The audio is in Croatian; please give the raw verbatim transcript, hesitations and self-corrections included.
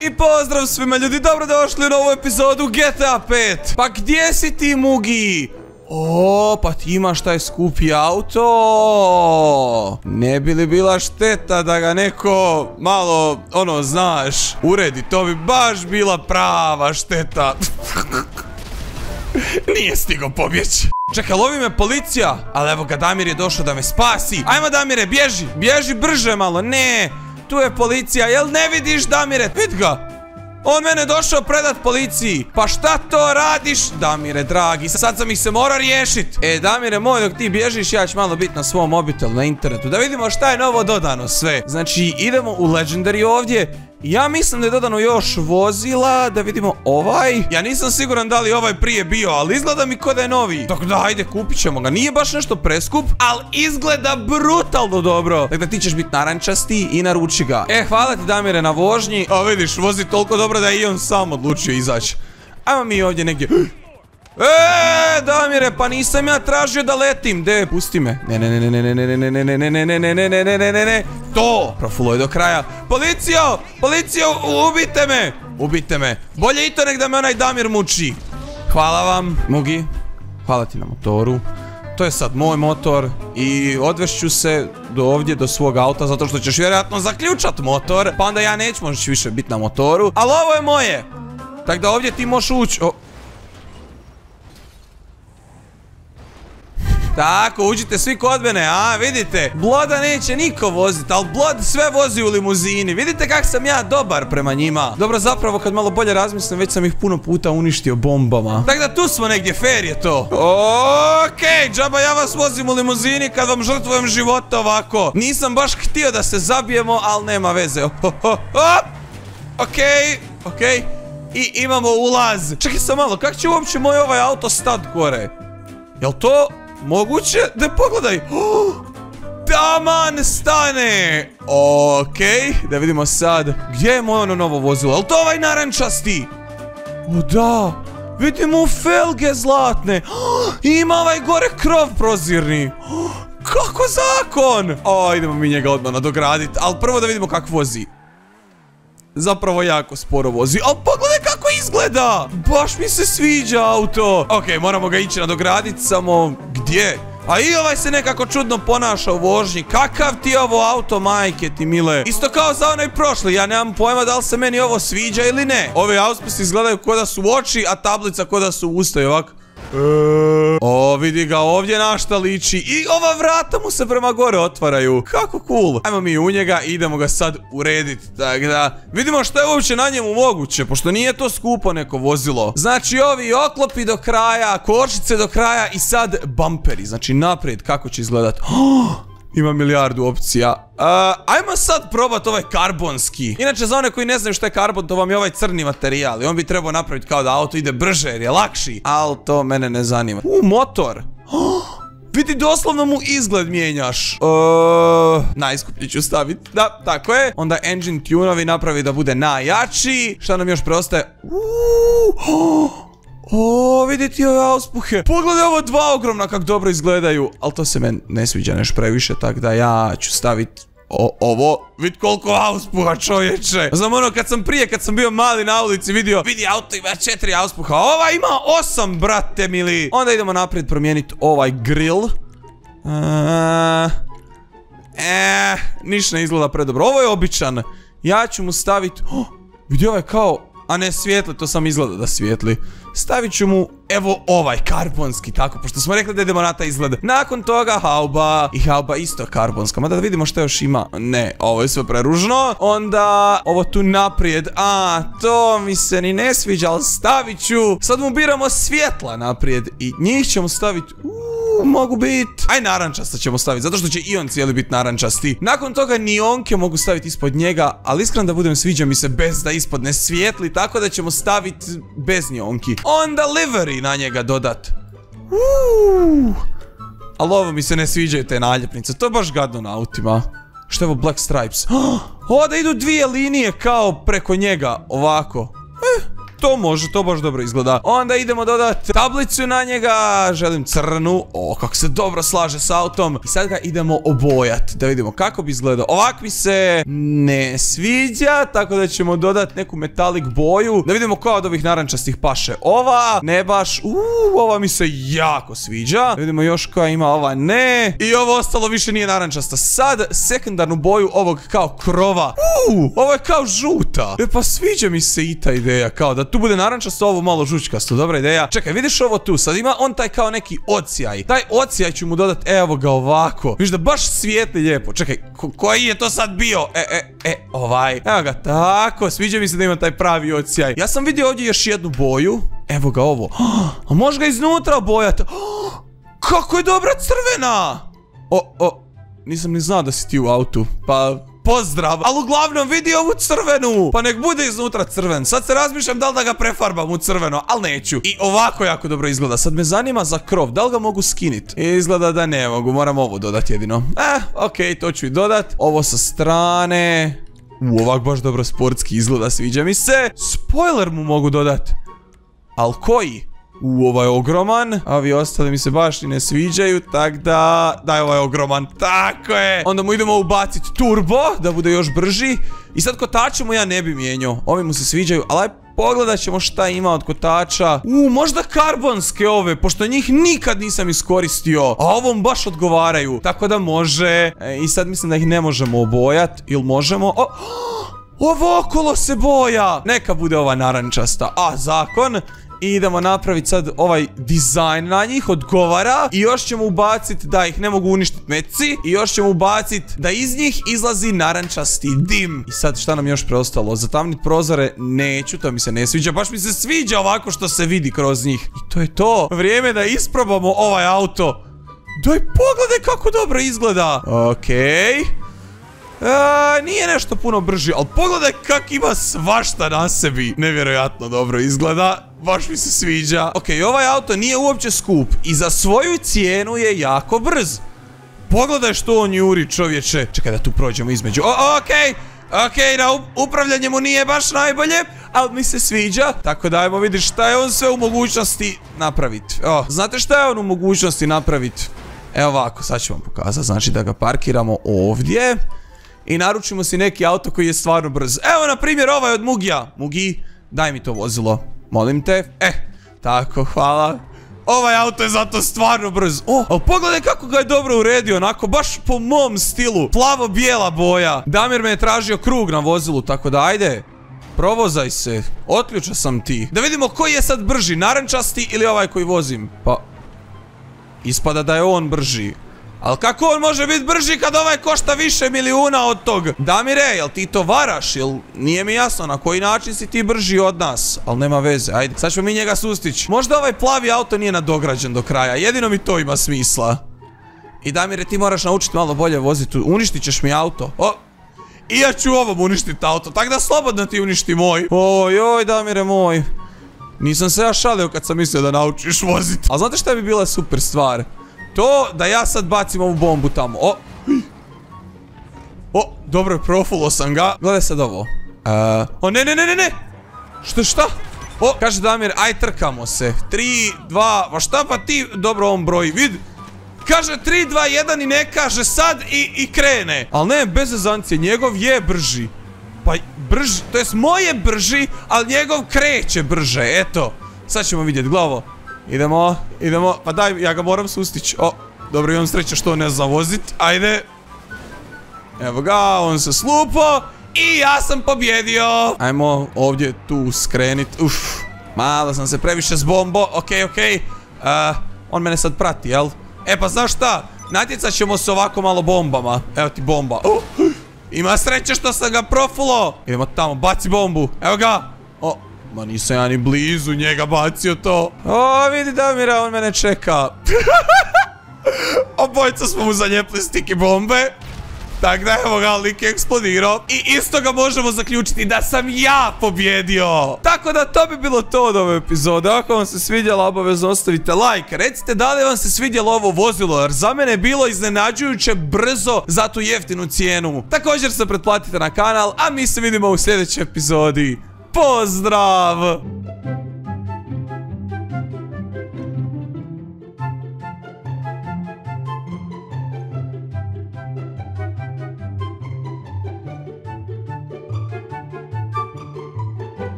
I pozdrav svima ljudi, dobrodošli u novu epizodu G T A pet. Pa gdje si ti, Mugi? O, pa ti imaš taj skupi auto. Ne bi li bila šteta da ga neko malo, ono, znaš, uredi? To bi baš bila prava šteta. Nije stigo pobjeći. Čekaj, lovi me policija. Ali evo ga, Damir je došao da me spasi. Ajmo, Damire, bježi, bježi brže malo. Ne, tu je policija, jel ne vidiš, Damire? Vid ga. On mene došao predat policiji. Pa šta to radiš, Damire dragi? Sad sam ih se morao riješit. E, Damire moj, dok ti bježiš, ja ću malo biti na svom mobitelu, na internetu, da vidimo šta je novo dodano sve. Znači, idemo u Legendary ovdje. Ja mislim da je dodano još vozila. Da vidimo ovaj. Ja nisam siguran da li ovaj prije bio, ali izgleda mi ko da je novi. Tako da, ajde, kupit ćemo ga. Nije baš nešto preskup, ali izgleda brutalno dobro. Dakle, ti ćeš biti narančasti i naruči ga. E, hvala ti, Damire, na vožnji. A vidiš, vozi toliko dobro da je i on sam odlučio izaći. Ajmo mi ovdje negdje. Eee, Damire, pa nisam ja tražio da letim. De, pusti me. Ne, ne, ne, ne, ne, ne, ne, ne, ne, ne, ne, ne, ne, ne, ne, ne, ne, ne, ne. To, profulo je do kraja. Policijo, policijo, ubite me. Ubite me. Bolje i to nek da me onaj Damir muči. Hvala vam, Mugi. Hvala ti na motoru. To je sad moj motor i odvešću se do ovdje, do svog auta, zato što ćeš vjerojatno zaključat motor. Pa onda ja neću možeš više biti na motoru. Ali ovo je moje. Tako da ovdje ti možeš ući. Tako, uđite svi kod mene, a, vidite? Bloda neće niko voziti, ali Blod sve vozi u limuzini. Vidite kak sam ja dobar prema njima. Dobro, zapravo, kad malo bolje razmislim, već sam ih puno puta uništio bombama. Tako da tu smo negdje, fair je to. Okej, džaba, ja vas vozim u limuzini kad vam žrtvujem života ovako. Nisam baš htio da se zabijemo, ali nema veze. Okej, okej. I imamo ulaz. Čekaj sam malo, kak će uopće moj ovaj auto stat gore? Jel to moguće? Da pogledaj. Taman stane. Okej, da vidimo sad. Gdje je moje ono novo vozilo? Jel to ovaj narančasti? O da, vidimo felge zlatne. Ima ovaj gore krov prozirni. Kako zakon? O, idemo mi njega odmah nadograditi. Ali prvo da vidimo kako vozi. Zapravo jako sporo vozi. Ali pogledaj kako izgleda. Baš mi se sviđa auto. Okej, moramo ga ići nadograditi. Samo gdje? A i ovaj se nekako čudno ponaša u vožnji. Kakav ti je ovo auto, majke ti mile? Isto kao za onaj prošli. Ja nemam pojma da li se meni ovo sviđa ili ne. Ovi auspisi izgledaju ko da su oči, a tablica ko da su usta i ovako. O, vidi ga ovdje na šta liči. I ova vrata mu se prema gore otvaraju. Kako cool. Ajmo mi u njega i idemo ga sad urediti. Tako da vidimo što je uopće na njemu moguće, pošto nije to skupo neko vozilo. Znači ovi oklopi do kraja, kočice do kraja i sad bumperi. Znači naprijed kako će izgledat. Ima milijardu opcija. Uh, ajmo sad probat ovaj karbonski. Inače, za one koji ne znaju što je karbon, to vam je ovaj crni materijal. I on bi trebao napraviti kao da auto ide brže jer je lakši. Ali to mene ne zanima. U, motor. Vidi, doslovno mu izgled mijenjaš. Uh, najskuplji ću staviti. Da, tako je. Onda engine tunovi napravi da bude najjači. Šta nam još preostaje? Uh, O, vidite ove auspuhe. Pogledaj ovo dva ogromna kak dobro izgledaju. Ali to se meni ne sviđa neš previše. Tako da ja ću staviti ovo. Vid koliko auspuha, čovječe. Znam ono kad sam prije, kad sam bio mali na ulici vidio, vidi auto ima četiri auspuha. Ova ima osam, brate mili. Onda idemo naprijed promijeniti ovaj grill. Eee, niš ne izgleda predobro. Ovo je običan. Ja ću mu staviti. Vidi ovaj kao. A ne svijetli, to sam izgleda da svijetli. Stavit ću mu, evo ovaj, karbonski, tako, pošto smo rekli da idemo na taj izgled. Nakon toga hauba, i hauba isto karbonska, mada da vidimo što još ima. Ne, ovo je sve preružno. Onda, ovo tu naprijed, a, to mi se ni ne sviđa, ali stavit ću. Sad mu biramo svjetla naprijed i njih ćemo staviti, uuu, mogu biti. Aj, narančasta ćemo staviti, zato što će i on cijeli biti narančasti. Nakon toga nionke mogu staviti ispod njega, ali iskreno da budem, sviđa mi se bez da ispod ne svijetli, tako da ćemo staviti bez nionki. Onda livery na njega dodat. Uuu. Ali ovo mi se ne sviđaju te naljepnice. To je baš gadno na autima. Što je ovo Black Stripes? O, da idu dvije linije kao preko njega. Ovako. Eh, to može, to baš dobro izgleda. Onda idemo dodati tablicu na njega. Želim crnu. O, kako se dobro slaže s autom. I sad ga idemo obojati. Da vidimo kako bi izgledao. Ovak mi se ne sviđa, tako da ćemo dodati neku metalik boju. Da vidimo koja od ovih narančastih paše. Ova, ne baš. Uuu, ova mi se jako sviđa. Da vidimo još koja ima, ova ne. I ovo ostalo više nije narančasta. Sad sekundarnu boju ovog kao krova. Uuu, ovo je kao žuta. E pa sviđa mi se i ta ideja. Kao da tu bude narančasto, ovo malo žučkasto. Dobra ideja. Čekaj, vidiš ovo tu? Sad ima on taj kao neki ocijaj. Taj ocijaj ću mu dodati, evo ga ovako. Viš da baš svijetli lijepo. Čekaj, ko koji je to sad bio? E, e, e, ovaj. Evo ga, tako. Sviđa mi se da ima taj pravi ocijaj. Ja sam vidio ovdje još jednu boju. Evo ga ovo. A može ga iznutra obojati. Kako je dobra crvena. O, o. Nisam ni znao da si ti u autu. Pa... pozdrav, ali uglavnom vidi ovu crvenu. Pa nek bude iznutra crven. Sad se razmišljam da li da ga prefarbam u crveno, ali neću. I ovako jako dobro izgleda. Sad me zanima za krov, da li ga mogu skinit? Izgleda da ne mogu, moram ovo dodati jedino. Eh, okej, to ću i dodat. Ovo sa strane. U, ovak baš dobro sportski izgleda, sviđa mi se. Spoiler mu mogu dodat. Al koji? U, ovaj je ogroman, a ovi ostali mi se baš i ne sviđaju, tak da... Daj, ovaj je ogroman, tako je. Onda mu idemo ubaciti turbo, da bude još brži. I sad kotače mu ja ne bi mijenjao. Ovi mu se sviđaju, ali pogledat ćemo šta ima od kotača. U, možda karbonske ove, pošto njih nikad nisam iskoristio. A ovom baš odgovaraju, tako da može. E, I sad mislim da ih ne možemo obojat, ili možemo... O, ovo okolo se boja. Neka bude ova narančasta, a zakon... I idemo napraviti sad ovaj dizajn na njih, odgovara. I još ćemo ubaciti da ih ne mogu uništiti meci. I još ćemo ubaciti da iz njih izlazi narančasti dim. I sad šta nam još preostalo? Zatamniti prozore neću, to mi se ne sviđa. Baš mi se sviđa ovako što se vidi kroz njih. I to je to. Vrijeme da isprobamo ovaj auto. Daj pogledaj kako dobro izgleda. Okej. E, nije nešto puno brži, ali pogledaj kak ima svašta na sebi. Nevjerojatno dobro izgleda. Baš mi se sviđa. Ok, ovaj auto nije uopće skup i za svoju cijenu je jako brz. Pogledaj što on juri, čovječe. Čekaj da tu prođemo između. O, okej, okej, na upravljanje mu nije baš najbolje, ali mi se sviđa. Tako da ajmo vidjeti šta je on sve u mogućnosti napraviti. O, znate šta je on u mogućnosti napraviti? Evo ovako, sad ću vam pokazati. Znači da ga parkiramo ovdje i naručimo si neki auto koji je stvarno brz. Evo na primjer ovaj od Mugija. Mugi, daj mi to vozilo. Molim te. Eh, tako, hvala. Ovaj auto je zato stvarno brz. O, ali pogledaj kako ga je dobro uredio. Onako, baš po mom stilu. Plavo-bijela boja. Damir me je tražio krug na vozilu, tako da ajde. Provozaj se. Otključa sam ti. Da vidimo koji je sad brži. Narančasti ili ovaj koji vozim. Pa, ispada da je on brži. Ali kako on može biti brži kad ovaj košta više milijuna od tog? Damire, jel ti to varaš? Jel nije mi jasno na koji način si ti brži od nas? Ali nema veze, ajde. Sad ćemo mi njega sustići. Možda ovaj plavi auto nije nadograđen do kraja. Jedino mi to ima smisla. I Damire, ti moraš naučiti malo bolje voziti. Uništit ćeš mi auto. O! I ja ću ovom uništiti auto. Tako da slobodno ti uništi moj. Oj, oj, Damire moj. Nisam se ja šalio kad sam mislio da naučiš voziti. A znate šta bi bila super stvar? To da ja sad bacim ovu bombu tamo. O, o, dobro, profulo sam ga. Gledaj sad ovo. uh, O, ne, ne, ne, ne, ne. Šta, šta? O, kaže Damir, aj trkamo se. Tri, dva, pa šta pa ti? Dobro, on broji, vid. Kaže tri, dva, jedan i ne kaže sad i, i krene. Ali ne, bez zezancije, njegov je brži. Pa brži, to jest moj je brži, ali njegov kreće brže, eto. Sad ćemo vidjeti, glavo. Idemo, idemo, pa daj, ja ga moram sustići. O, dobro, imam sreće što ne zna vozit. Ajde. Evo ga, on se slupo. I ja sam pobjedio. Ajmo ovdje tu skrenit. Uf, malo sam se previše zbombo. Okej, okej. uh, On mene sad prati, jel? E pa znaš šta? Natjecat ćemo se ovako malo bombama. Evo ti bomba. uh, Ima sreće što sam ga profulo. Idemo tamo, baci bombu. Evo ga. O, ma nisam ja ni blizu njega bacio to. O, vidi Damira, on mene čeka. Obojica smo mu zalijepili stiki bombe. Tak da evo ga, lik je eksplodirao. I isto ga možemo zaključiti da sam ja pobjedio. Tako da to bi bilo to od ove epizode. Ako vam se svidjela, obavezno ostavite like. Recite da li vam se svidjelo ovo vozilo, jer za mene je bilo iznenađujuće brzo za tu jeftinu cijenu. Također se pretplatite na kanal, a mi se vidimo u sljedećoj epizodi. pozdrav!